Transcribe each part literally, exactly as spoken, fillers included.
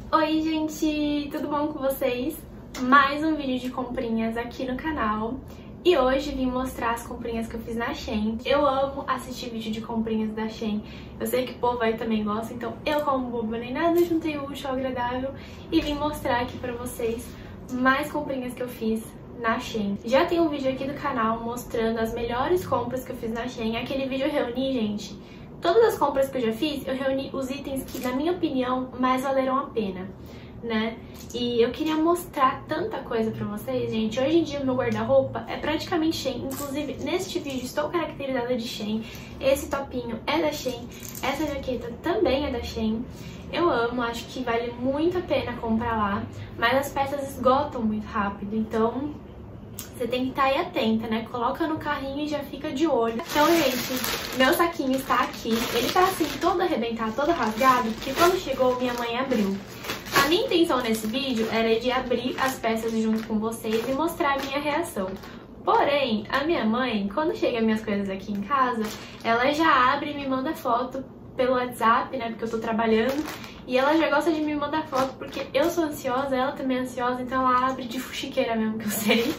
Oi gente, tudo bom com vocês? Mais um vídeo de comprinhas aqui no canal. E hoje vim mostrar as comprinhas que eu fiz na Shein. Eu amo assistir vídeo de comprinhas da Shein. Eu sei que o povo aí também gosta, então eu, como boba nem nada, juntei o útil ao agradável e vim mostrar aqui pra vocês mais comprinhas que eu fiz na Shein. Já tem um vídeo aqui do canal mostrando as melhores compras que eu fiz na Shein. Aquele vídeo eu reuni, gente, todas as compras que eu já fiz, eu reuni os itens que, na minha opinião, mais valeram a pena, né? E eu queria mostrar tanta coisa pra vocês, gente. Hoje em dia o meu guarda-roupa é praticamente Shein. Inclusive, neste vídeo estou caracterizada de Shein. Esse topinho é da Shein. Essa jaqueta também é da Shein. Eu amo, acho que vale muito a pena comprar lá. Mas as peças esgotam muito rápido, então você tem que estar aí atenta, né? Coloca no carrinho e já fica de olho. Então, gente, meu saquinho está aqui. Ele tá assim, todo arrebentado, todo rasgado, porque quando chegou, minha mãe abriu. A minha intenção nesse vídeo era de abrir as peças junto com vocês e mostrar a minha reação. Porém, a minha mãe, quando chega minhas coisas aqui em casa, ela já abre e me manda foto pelo WhatsApp, né? Porque eu tô trabalhando. E ela já gosta de me mandar foto porque eu sou ansiosa, ela também é ansiosa, então ela abre de fuxiqueira mesmo, que eu sei.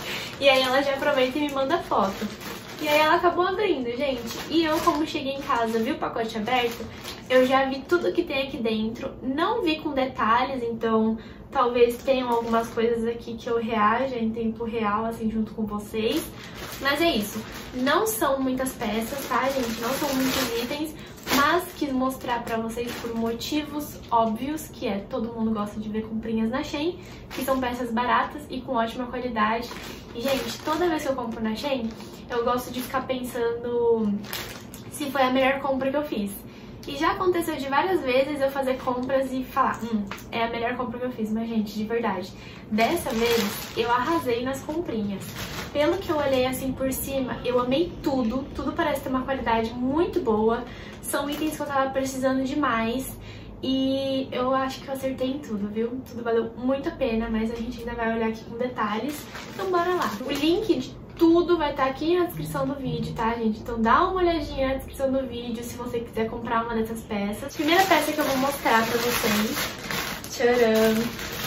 E aí ela já aproveita e me manda foto. E aí ela acabou abrindo, gente. E eu, como cheguei em casa, vi o pacote aberto, eu já vi tudo que tem aqui dentro. Não vi com detalhes, então talvez tenham algumas coisas aqui que eu reaja em tempo real, assim, junto com vocês. Mas é isso. Não são muitas peças, tá, gente? Não são muitos itens, mas quis mostrar pra vocês por motivos óbvios, que é todo mundo gosta de ver comprinhas na Shein, que são peças baratas e com ótima qualidade. E, gente, toda vez que eu compro na Shein, eu gosto de ficar pensando se foi a melhor compra que eu fiz. E já aconteceu de várias vezes eu fazer compras e falar, hum, é a melhor compra que eu fiz. Mas, gente, de verdade, dessa vez eu arrasei nas comprinhas. Pelo que eu olhei assim por cima, eu amei tudo. Tudo parece ter uma qualidade muito boa. São itens que eu tava precisando demais. E eu acho que eu acertei em tudo, viu? Tudo valeu muito a pena, mas a gente ainda vai olhar aqui com detalhes. Então bora lá. O link de tudo vai estar aqui na descrição do vídeo, tá, gente? Então dá uma olhadinha na descrição do vídeo se você quiser comprar uma dessas peças. Primeira peça que eu vou mostrar pra vocês. Tcharam!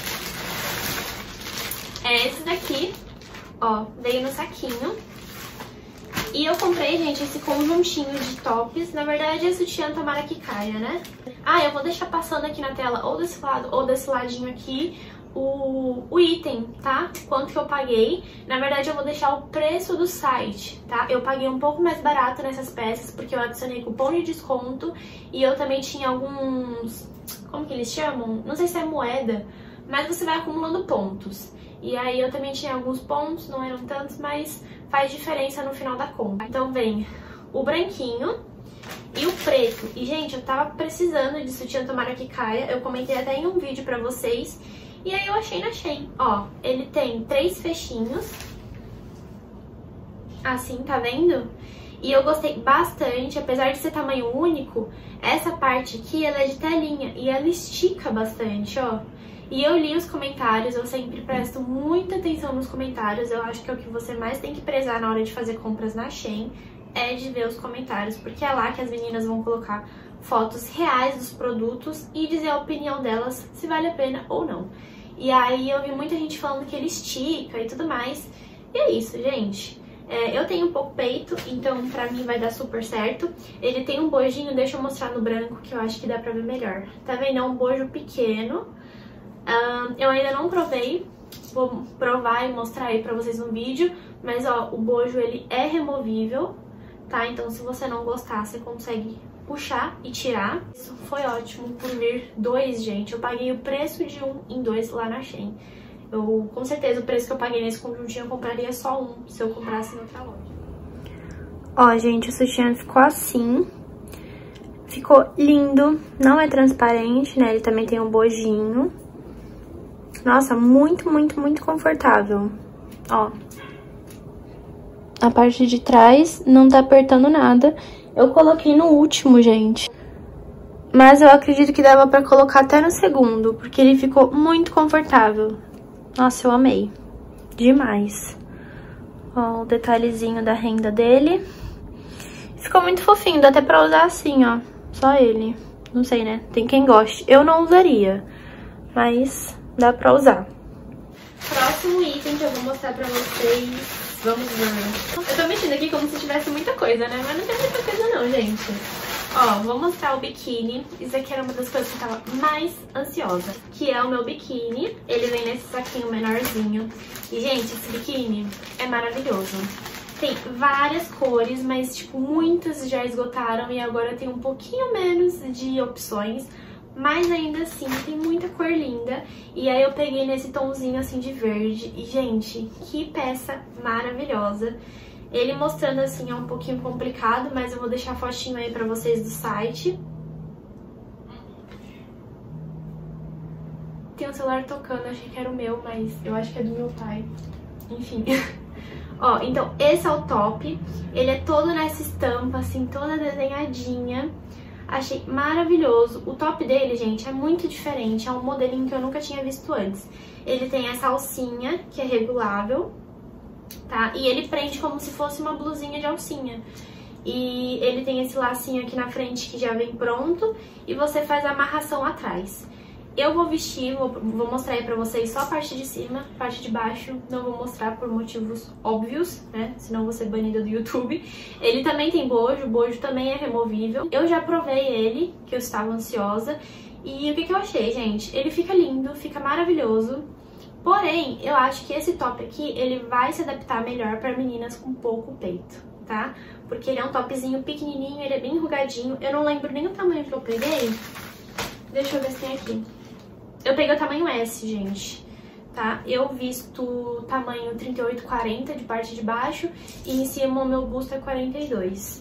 É esse daqui. Ó, veio no saquinho. E eu comprei, gente, esse conjuntinho de tops. Na verdade, é sutiã tomara que caia, né? Ah, eu vou deixar passando aqui na tela, ou desse lado, ou desse ladinho aqui, o, o item, tá? Quanto que eu paguei. Na verdade, eu vou deixar o preço do site, tá? Eu paguei um pouco mais barato nessas peças, porque eu adicionei cupom de desconto. E eu também tinha alguns... Como que eles chamam? Não sei se é moeda, mas você vai acumulando pontos. E aí eu também tinha alguns pontos, não eram tantos, mas faz diferença no final da compra. Então vem o branquinho e o preto. E, gente, eu tava precisando de sutiã tomara que caia. Eu comentei até em um vídeo pra vocês. E aí eu achei na Shein. Ó, ele tem três fechinhos. Assim, tá vendo? E eu gostei bastante, apesar de ser tamanho único, essa parte aqui, ela é de telinha. E ela estica bastante, ó. E eu li os comentários, eu sempre presto muita atenção nos comentários. Eu acho que é o que você mais tem que prezar na hora de fazer compras na Shein, é de ver os comentários, porque é lá que as meninas vão colocar fotos reais dos produtos e dizer a opinião delas, se vale a pena ou não. E aí eu vi muita gente falando que ele estica e tudo mais. E é isso, gente. É, eu tenho um pouco peito, então pra mim vai dar super certo. Ele tem um bojinho, deixa eu mostrar no branco, que eu acho que dá pra ver melhor. Tá vendo? É um bojo pequeno. Um, eu ainda não provei, vou provar e mostrar aí pra vocês no vídeo, mas ó, o bojo ele é removível, tá? Então se você não gostar, você consegue puxar e tirar. Isso foi ótimo por vir dois, gente. Eu paguei o preço de um em dois lá na Shein. Eu, com certeza, o preço que eu paguei nesse conjuntinho eu compraria só um, se eu comprasse em outra loja. Ó, gente, o sutiã ficou assim. Ficou lindo, não é transparente, né? Ele também tem um bojinho. Nossa, muito, muito, muito confortável. Ó. A parte de trás não tá apertando nada. Eu coloquei no último, gente. Mas eu acredito que dava pra colocar até no segundo, porque ele ficou muito confortável. Nossa, eu amei. Demais. Ó, o detalhezinho da renda dele. Ficou muito fofinho, dá até pra usar assim, ó. Só ele. Não sei, né? Tem quem goste. Eu não usaria. mas dá pra usar. Próximo item que eu vou mostrar pra vocês, vamos ver. Eu tô mexendo aqui como se tivesse muita coisa, né? Mas não tem muita coisa não, gente. Ó, vou mostrar o biquíni. Isso aqui era uma das coisas que eu tava mais ansiosa, que é o meu biquíni. Ele vem nesse saquinho menorzinho. E, gente, esse biquíni é maravilhoso. Tem várias cores, mas, tipo, muitas já esgotaram e agora tem um pouquinho menos de opções. Mas ainda assim, tem muita cor linda. E aí eu peguei nesse tomzinho assim de verde. E, gente, que peça maravilhosa. Ele mostrando assim é um pouquinho complicado, mas eu vou deixar a fotinho aí pra vocês do site. Tem um celular tocando, achei que era o meu, mas eu acho que é do meu pai. Enfim. Ó, então esse é o top. Ele é todo nessa estampa, assim, toda desenhadinha. Achei maravilhoso. O top dele, gente, é muito diferente. É um modelinho que eu nunca tinha visto antes. Ele tem essa alcinha, que é regulável, tá? E ele prende como se fosse uma blusinha de alcinha. E ele tem esse lacinho aqui na frente que já vem pronto. E você faz a amarração atrás. Eu vou vestir, vou, vou mostrar aí pra vocês só a parte de cima, a parte de baixo não vou mostrar por motivos óbvios, né? Senão vou ser banida do YouTube. Ele também tem bojo, o bojo também é removível. Eu já provei ele, que eu estava ansiosa. E o que, que eu achei, gente? Ele fica lindo, fica maravilhoso. Porém, eu acho que esse top aqui, ele vai se adaptar melhor para meninas com pouco peito, tá? Porque ele é um topzinho pequenininho, ele é bem enrugadinho. Eu não lembro nem o tamanho que eu peguei. Deixa eu ver se tem aqui. Eu peguei o tamanho S, gente, tá? Eu visto tamanho trinta e oito, quarenta de parte de baixo e em cima o meu busto é quarenta e dois.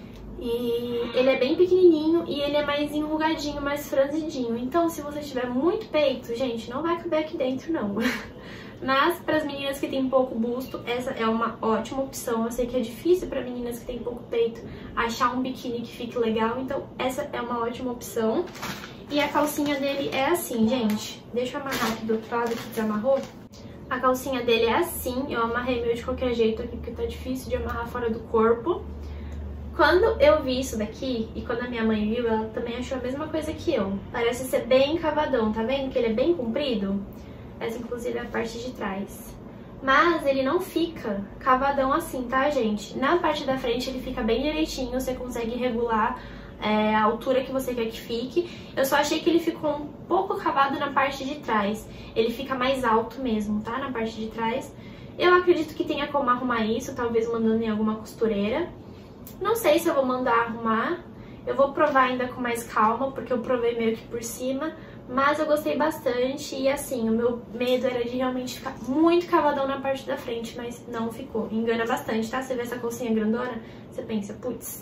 E ele é bem pequenininho e ele é mais enrugadinho, mais franzidinho. Então, se você tiver muito peito, gente, não vai caber aqui dentro, não. Mas, para as meninas que têm pouco busto, essa é uma ótima opção. Eu sei que é difícil para meninas que têm pouco peito achar um biquíni que fique legal, então essa é uma ótima opção. E a calcinha dele é assim, gente. Deixa eu amarrar aqui do outro lado, que desamarrou. A calcinha dele é assim. Eu amarrei meio de qualquer jeito aqui, porque tá difícil de amarrar fora do corpo. Quando eu vi isso daqui, e quando a minha mãe viu, ela também achou a mesma coisa que eu. Parece ser bem cavadão, tá vendo? Que ele é bem comprido. Essa, inclusive, é a parte de trás. Mas ele não fica cavadão assim, tá, gente? Na parte da frente ele fica bem direitinho, você consegue regular É, a altura que você quer que fique. Eu só achei que ele ficou um pouco cavado na parte de trás. Ele fica mais alto mesmo, tá? Na parte de trás. Eu acredito que tenha como arrumar isso, talvez mandando em alguma costureira. Não sei se eu vou mandar arrumar. Eu vou provar ainda com mais calma, porque eu provei meio que por cima. Mas eu gostei bastante e assim, o meu medo era de realmente ficar muito cavadão na parte da frente, mas não ficou. Engana bastante, tá? Você vê essa calcinha grandona, você pensa, putz...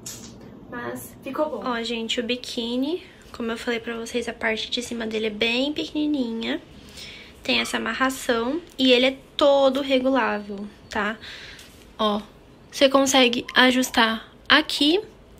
Mas ficou bom. Ó, gente, o biquíni, como eu falei pra vocês, a parte de cima dele é bem pequenininha. Tem essa amarração e ele é todo regulável, tá? Ó, você consegue ajustar aqui.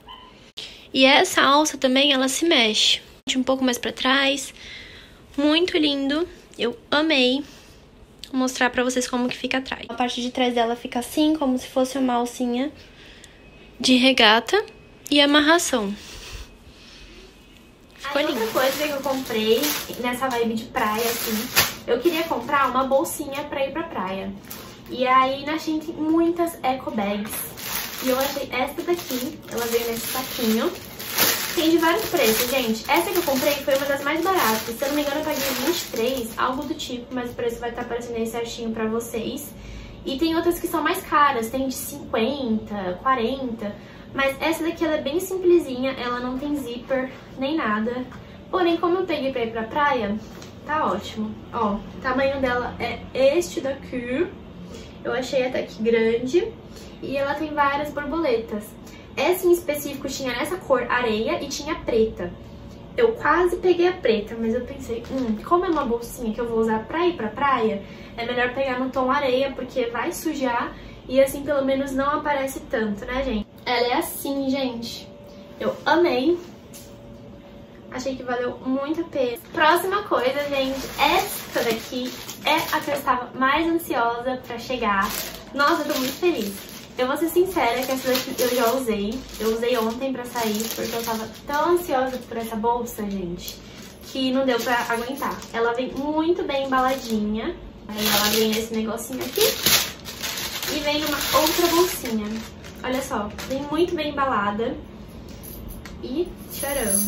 E essa alça também, ela se mexe. Um pouco mais pra trás. Muito lindo. Eu amei. Vou mostrar pra vocês como que fica atrás. A parte de trás dela fica assim, como se fosse uma alcinha de regata. E amarração. Ficou lindo. Outra coisa que eu comprei nessa vibe de praia, assim, eu queria comprar uma bolsinha pra ir pra praia. E aí na Shein tem muitas eco bags. E eu achei essa daqui, ela veio nesse saquinho. Tem de vários preços, gente. Essa que eu comprei foi uma das mais baratas. Se eu não me engano, eu paguei vinte e três, algo do tipo, mas o preço vai estar aparecendo aí certinho pra vocês. E tem outras que são mais caras, tem de cinquenta, quarenta... Mas essa daqui ela é bem simplesinha, ela não tem zíper nem nada. Porém, como eu peguei pra ir pra praia, tá ótimo. Ó, o tamanho dela é este daqui. Eu achei até que grande. E ela tem várias borboletas. Essa em específico tinha nessa cor areia e tinha preta. Eu quase peguei a preta, mas eu pensei, hum, como é uma bolsinha que eu vou usar pra ir pra praia, é melhor pegar no tom areia, porque vai sujar e assim pelo menos não aparece tanto, né, gente? Ela é assim, gente. Eu amei. Achei que valeu muito a pena. Próxima coisa, gente. Essa daqui é a que eu estava mais ansiosa pra chegar. Nossa, eu tô muito feliz. Eu vou ser sincera que essa daqui eu já usei. Eu usei ontem pra sair, porque eu tava tão ansiosa por essa bolsa, gente. que não deu pra aguentar. Ela vem muito bem embaladinha. Aí ela vem nesse negocinho aqui e vem numa outra bolsinha. Olha só, vem muito bem embalada. E tcharam!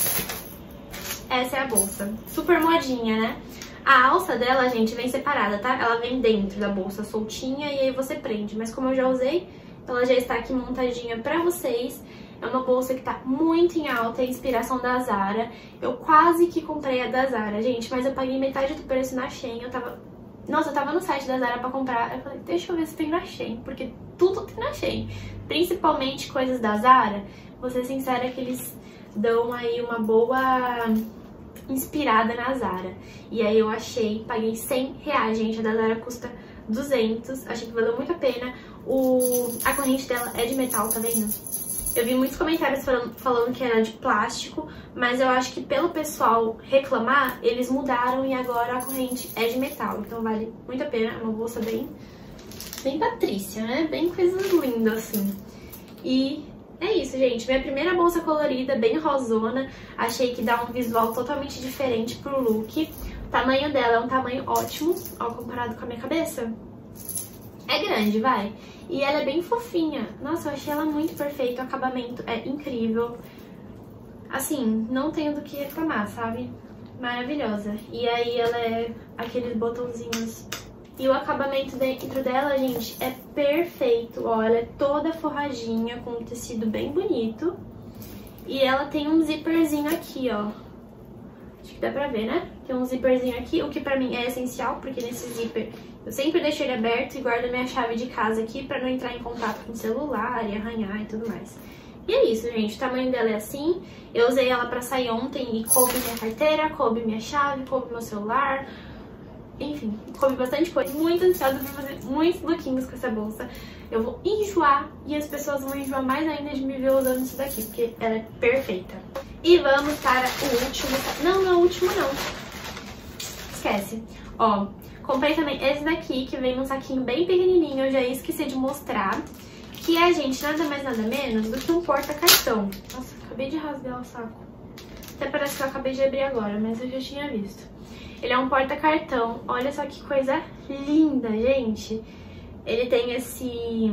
Essa é a bolsa. Super modinha, né? A alça dela, gente, vem separada, tá? Ela vem dentro da bolsa soltinha e aí você prende. Mas como eu já usei, ela já está aqui montadinha pra vocês. É uma bolsa que tá muito em alta, é inspiração da Zara. Eu quase que comprei a da Zara, gente, mas eu paguei metade do preço na Shein. Eu tava... Nossa, eu tava no site da Zara pra comprar. Eu falei, deixa eu ver se tem na Shein, porque tudo tem na Shein. Principalmente coisas da Zara. Vou ser sincera que eles dão aí uma boa inspirada na Zara. E aí eu achei, paguei cem reais, gente. A da Zara custa duzentos. Achei que valeu muito a pena. O... A corrente dela é de metal, tá vendo? Eu vi muitos comentários falando, falando que era de plástico, mas eu acho que pelo pessoal reclamar, eles mudaram e agora a corrente é de metal. Então vale muito a pena, é uma bolsa bem, bem patrícia, né? Bem coisa linda, assim. E é isso, gente. Minha primeira bolsa colorida, bem rosona. Achei que dá um visual totalmente diferente pro look. O tamanho dela é um tamanho ótimo, ó, comparado com a minha cabeça. É grande, vai. E ela é bem fofinha. Nossa, eu achei ela muito perfeita. O acabamento é incrível. Assim, não tenho do que reclamar, sabe? Maravilhosa. E aí ela é aqueles botãozinhos. E o acabamento dentro dela, gente, é perfeito. Ó, ela é toda forradinha, com um tecido bem bonito. E ela tem um zíperzinho aqui, ó. Acho que dá pra ver, né? Tem um zíperzinho aqui, o que pra mim é essencial, porque nesse zíper eu sempre deixo ele aberto e guardo minha chave de casa aqui pra não entrar em contato com o celular e arranhar e tudo mais. E é isso, gente. O tamanho dela é assim. Eu usei ela pra sair ontem e coube minha carteira, coube minha chave, coube meu celular. Enfim, coube bastante coisa. Muito ansiosa pra fazer muitos lookinhos com essa bolsa. Eu vou enjoar e as pessoas vão enjoar mais ainda de me ver usando isso daqui, porque ela é perfeita. E vamos para o último... Não, não é o último, não. Esquece. Ó, comprei também esse daqui, que vem num saquinho bem pequenininho. Eu já esqueci de mostrar. Que é, gente, nada mais nada menos do que um porta-cartão. Nossa, acabei de rasgar o saco. Até parece que eu acabei de abrir agora, mas eu já tinha visto. Ele é um porta-cartão. Olha só que coisa linda, gente. Ele tem esse...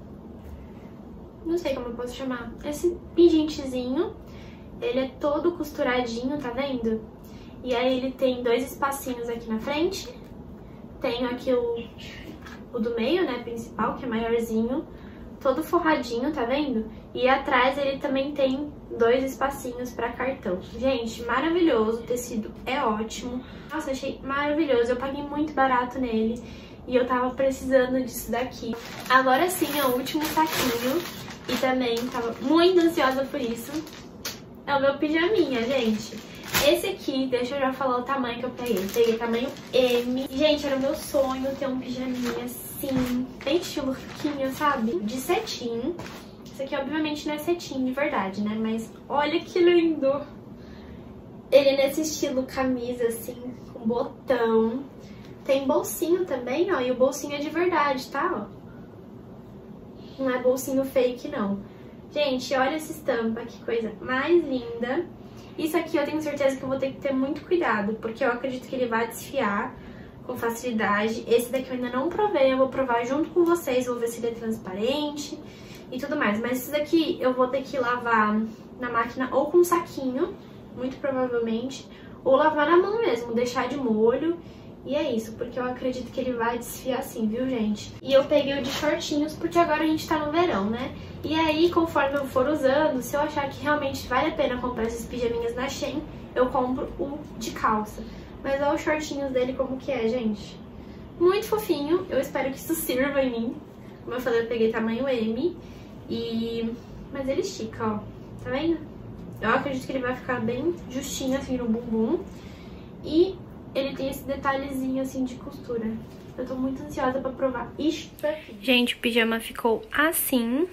Não sei como eu posso chamar. Esse pingentezinho. Ele é todo costuradinho, tá vendo? E aí ele tem dois espacinhos aqui na frente. Tenho aqui o, o do meio, né, principal, que é maiorzinho. Todo forradinho, tá vendo? E atrás ele também tem dois espacinhos pra cartão. Gente, maravilhoso. O tecido é ótimo. Nossa, achei maravilhoso. Eu paguei muito barato nele. E eu tava precisando disso daqui. Agora sim, é o último saquinho. E também tava muito ansiosa por isso. É o meu pijaminha, gente. Esse aqui, deixa eu já falar o tamanho que eu peguei. Peguei tamanho M. Gente, era o meu sonho ter um pijaminha assim, bem estilo riquinho, sabe? De cetim. Esse aqui, obviamente, não é cetim de verdade, né? Mas olha que lindo! Ele é nesse estilo camisa, assim, com botão. Tem bolsinho também, ó. E o bolsinho é de verdade, tá? Ó. Não é bolsinho fake, não. Gente, olha essa estampa, que coisa mais linda. Isso aqui eu tenho certeza que eu vou ter que ter muito cuidado, porque eu acredito que ele vai desfiar com facilidade. Esse daqui eu ainda não provei, eu vou provar junto com vocês, vou ver se ele é transparente e tudo mais. Mas esse daqui eu vou ter que lavar na máquina ou com um saquinho, muito provavelmente, ou lavar na mão mesmo, deixar de molho. E é isso, porque eu acredito que ele vai desfiar assim, viu, gente? E eu peguei o de shortinhos, porque agora a gente tá no verão, né? E aí, conforme eu for usando, se eu achar que realmente vale a pena comprar esses pijaminhas na Shein, eu compro o de calça. Mas olha os shortinhos dele como que é, gente. Muito fofinho, eu espero que isso sirva em mim. Como eu falei, eu peguei tamanho M. E... Mas ele estica, ó. Tá vendo? Eu acredito que ele vai ficar bem justinho, assim, no bumbum. E... ele tem esse detalhezinho, assim, de costura. Eu tô muito ansiosa pra provar isso aqui. Gente, o pijama ficou assim.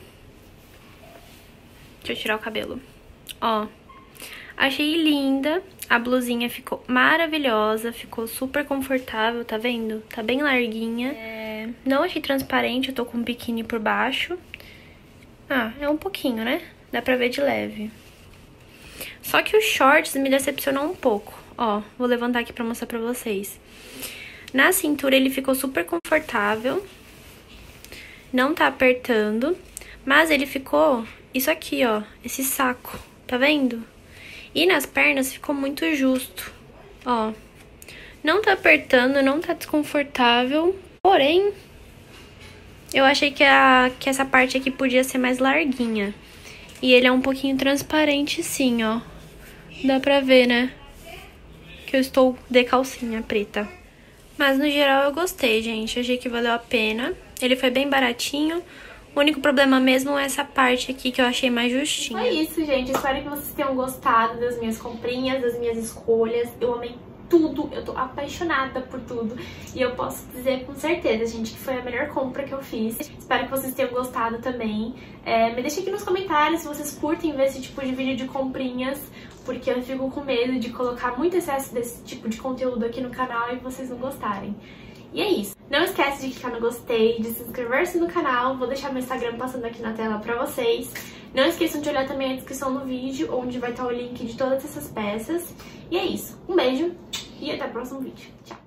Deixa eu tirar o cabelo. Ó, achei linda. A blusinha ficou maravilhosa. Ficou super confortável, tá vendo? Tá bem larguinha. É... Não achei transparente, eu tô com um biquíni por baixo. Ah, é um pouquinho, né? Dá pra ver de leve. Só que os shorts me decepcionou um pouco. Ó, vou levantar aqui pra mostrar pra vocês. Na cintura ele ficou super confortável. Não tá apertando. Mas ele ficou isso aqui, ó. Esse saco. Tá vendo? E nas pernas ficou muito justo. Ó. Não tá apertando, não tá desconfortável. Porém, eu achei que, a, que essa parte aqui podia ser mais larguinha. E ele é um pouquinho transparente sim, ó. Dá pra ver, né? Que eu estou de calcinha preta. Mas no geral eu gostei, gente. Achei que valeu a pena. Ele foi bem baratinho. O único problema mesmo é essa parte aqui que eu achei mais justinha. É isso, gente. Espero que vocês tenham gostado das minhas comprinhas, das minhas escolhas. Eu amei tudo. Eu tô apaixonada por tudo. E eu posso dizer com certeza, gente, que foi a melhor compra que eu fiz. Espero que vocês tenham gostado também. É, me deixem aqui nos comentários se vocês curtem ver esse tipo de vídeo de comprinhas, porque eu fico com medo de colocar muito excesso desse tipo de conteúdo aqui no canal e vocês não gostarem. E é isso. Não esquece de clicar no gostei, de se inscrever-se no canal. Vou deixar meu Instagram passando aqui na tela pra vocês. Não esqueçam de olhar também a descrição do vídeo, onde vai estar o link de todas essas peças. E é isso. Um beijo e até o próximo vídeo. Tchau!